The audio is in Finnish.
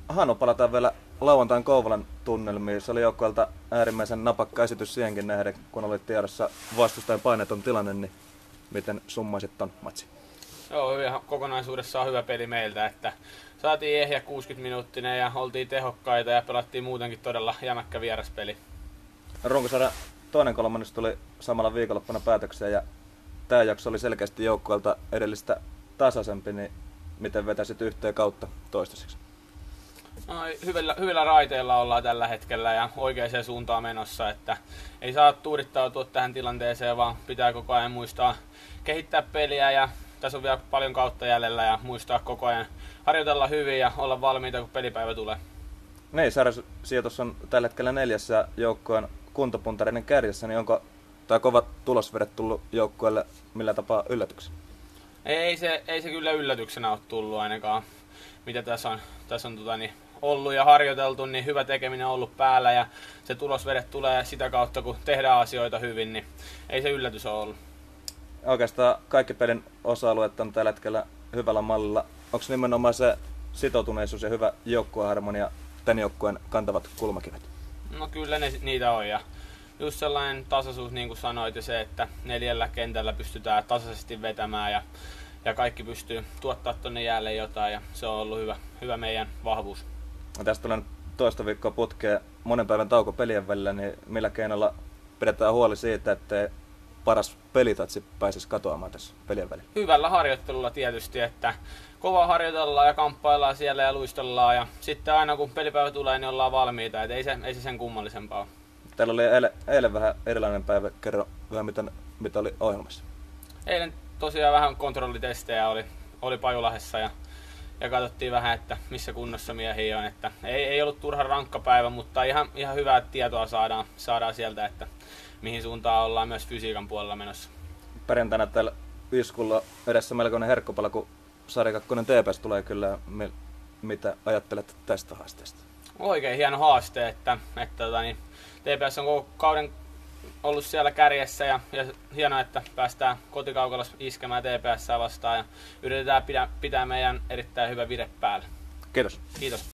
Hannu, palataan vielä lauantain Kouvolan tunnelmiin. Se oli joukkueelta äärimmäisen napakka esitys siihenkin nähden, kun oli tiedossa vastustajan paineeton tilanne, niin miten summaisit ton matsin? Joo, kokonaisuudessaan hyvä peli meiltä, että saatiin ehjä 60-minuuttinen ja oltiin tehokkaita ja pelattiin muutenkin todella jämäkkä vieraspeli. Runkosarjan toinen kolmannes tuli samalla viikonloppuna päätökseen ja tämä jakso oli selkeästi joukkueelta edellistä tasaisempi, niin miten vetäisit yhteen kautta toistaiseksi? No, hyvillä raiteilla ollaan tällä hetkellä ja oikeaan suuntaan menossa, että ei saa tuudittautua tähän tilanteeseen, vaan pitää koko ajan muistaa kehittää peliä ja tässä on vielä paljon kautta jäljellä ja muistaa koko ajan harjoitella hyvin ja olla valmiita, kun pelipäivä tulee. Niin, sarjasijoitus on tällä hetkellä 4. joukkueen kuntopuntareiden kärjessä, niin onko tämä kova tulosvedet tullut joukkueelle millä tapaa yllätyksenä? Ei se kyllä yllätyksenä ole tullut ainakaan, mitä tässä on ollut ja harjoiteltu, niin hyvä tekeminen on ollut päällä ja se tulosvedet tulee sitä kautta, kun tehdään asioita hyvin, niin ei se yllätys ole ollut. Oikeastaan kaikki pelin osa-alueet on tällä hetkellä hyvällä mallilla. Onko nimenomaan se sitoutuneisuus ja hyvä joukkueharmonia tämän joukkueen kantavat kulmakivet? No kyllä niitä on ja just sellainen tasaisuus, niin kuin sanoit, ja se, että 4 kentällä pystytään tasaisesti vetämään ja kaikki pystyy tuottaa tuonne jäälle jotain ja se on ollut hyvä meidän vahvuus. No, tästä tulee toista viikkoa putkeen monen päivän tauko pelien välillä, niin millä keinolla pidetään huoli siitä, ettei paras pelitatsi pääsisi katoamaan tässä pelien välillä? Hyvällä harjoittelulla tietysti, että kovaa harjoitellaan ja kamppaillaan siellä ja luistellaan ja sitten aina kun pelipäivä tulee, niin ollaan valmiita, että ei se sen kummallisempaa. Teillä oli eilen vähän erilainen päivä, kerro vähän mitä oli ohjelmassa. Eilen tosiaan vähän kontrollitestejä oli Pajulahdessa ja katsottiin vähän, että missä kunnossa miehiä on. Että ei ollut turha rankka päivä, mutta ihan hyvää tietoa saadaan sieltä, että mihin suuntaan ollaan myös fysiikan puolella menossa. Perjantaina täällä Iskulla edessä melkoinen herkkopala, kun Sarja 2 TPS tulee kyllä. Mitä ajattelet tästä haasteesta? Oikein hieno haaste, että TPS on koko kauden ollut siellä kärjessä ja hienoa, että päästään kotikaukalassa iskemään TPS vastaan ja yritetään pitää meidän erittäin hyvä vire päällä. Kiitos. Kiitos.